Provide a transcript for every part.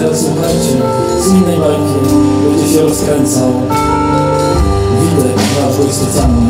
teraz słuchajcie z innej bajki, będzie się rozkręcał Widek wasz ojcami.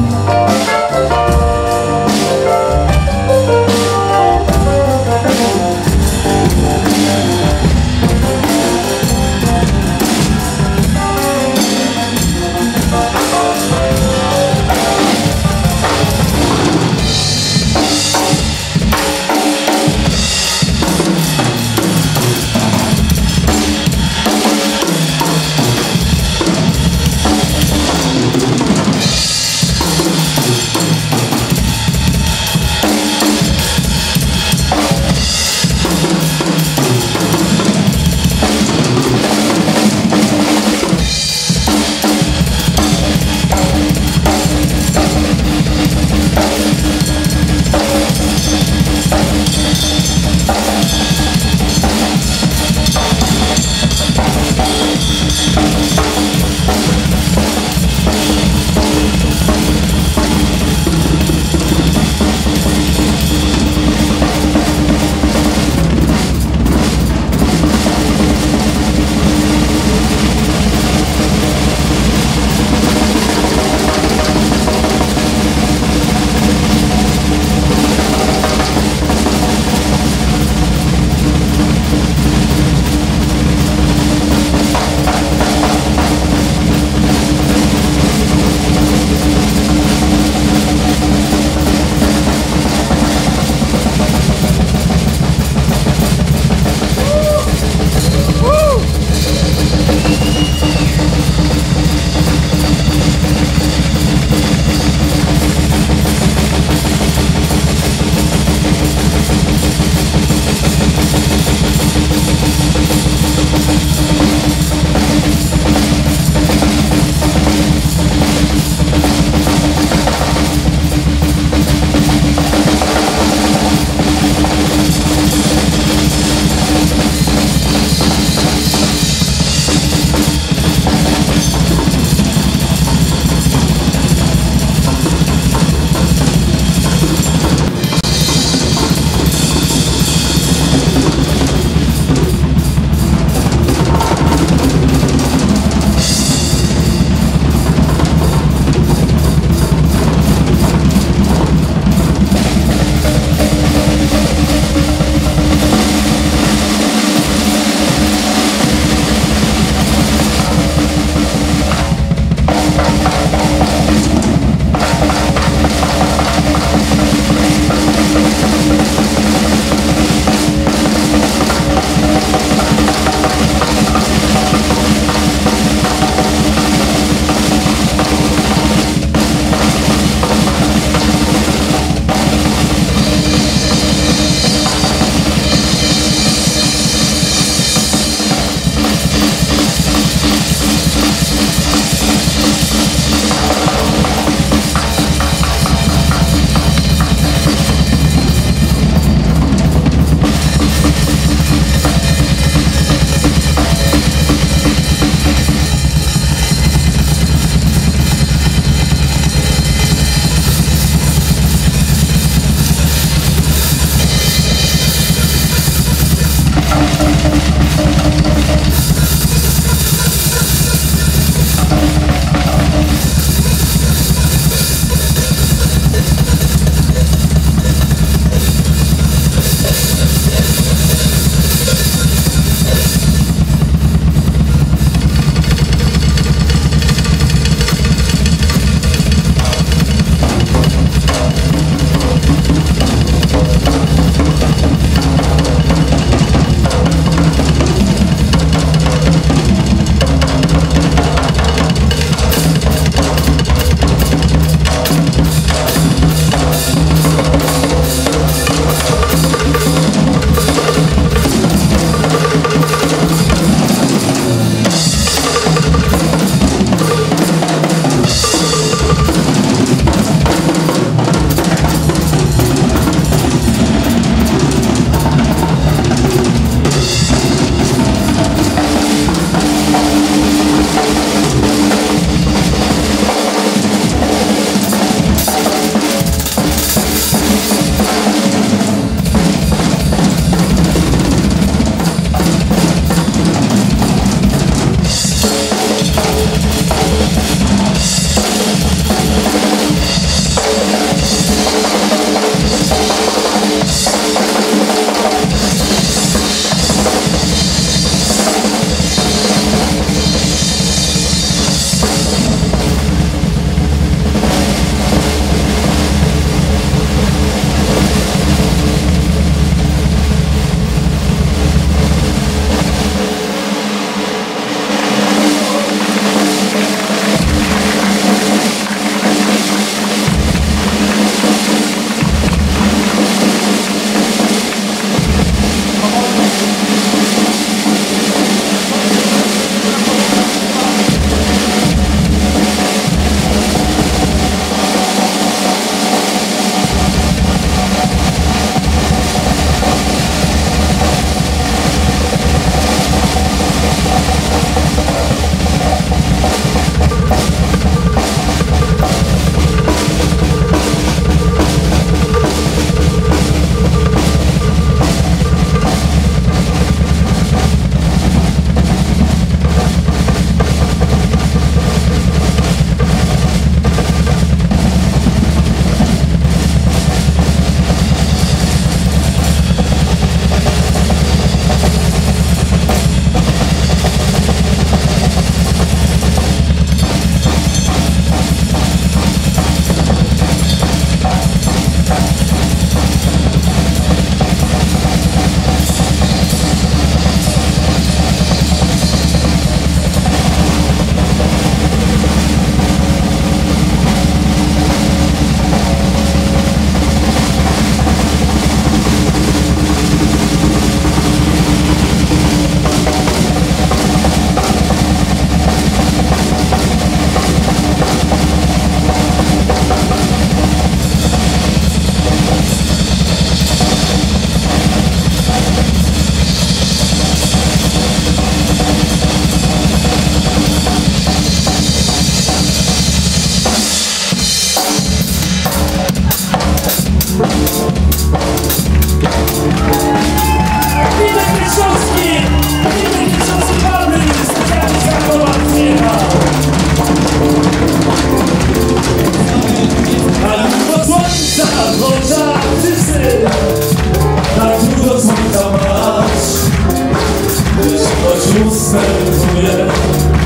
ustępuje.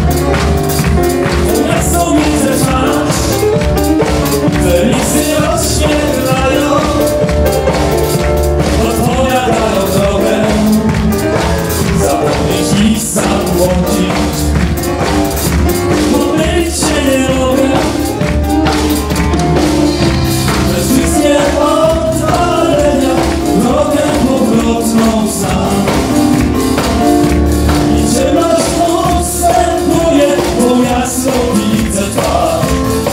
Jak sobie trwać, te listy rozświetlają, odpowiadają drogę, zapomnieć i zabłądzić. Pomylić się nie mogę, lecz wszystkie odwalenia drogę powrotną znam. I ciemność ustępuje, bo jasno widzę twarz.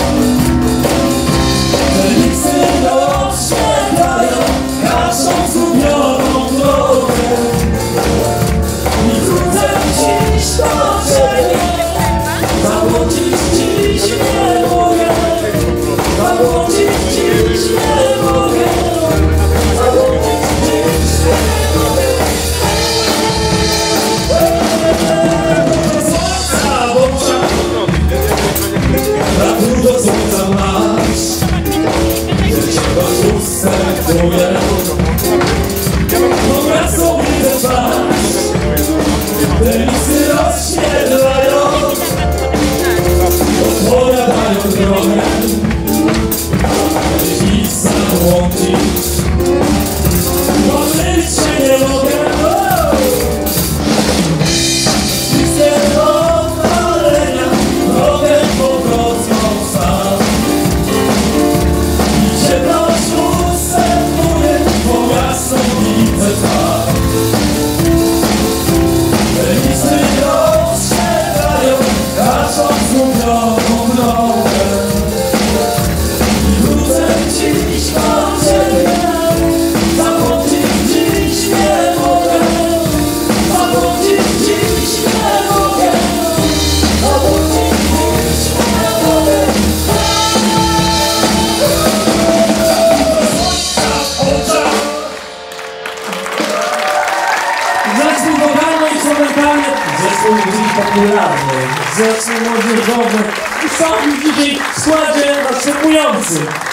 Te listy rozświetlają naszą zgubioną drogę. I wrócę dziś do ciebie, zabłądzić dziś nie mogę. Zabłądzić dziś nie mogę. Zabłądzić dziś nie mogę. Słońca w oczach, tak długo słońca masz, że ciemność ustępuje. Bo jasno widzę twarz, te listy rozświetlają, odpowiadają drogę, jeśli zabłądzić. Pomylić się nie mogę. Wszystkie odwalenia drogę powrotną sam. I ciemność ustępuje, bo jasno widzę twarz. Te listy rozświetlają naszą zgubioną drogę. I wrócę dziś do ciebie, zabłądzić dziś nie mogę. Zabłądzić dziś nie mogę. Zabłądzić dziś nie mogę. Słońca w oczach. Zespół wokalno-instrumentalny, zespół muzyki popularnej, zespół młodzieżowy i sam dzisiaj w składzie następujący.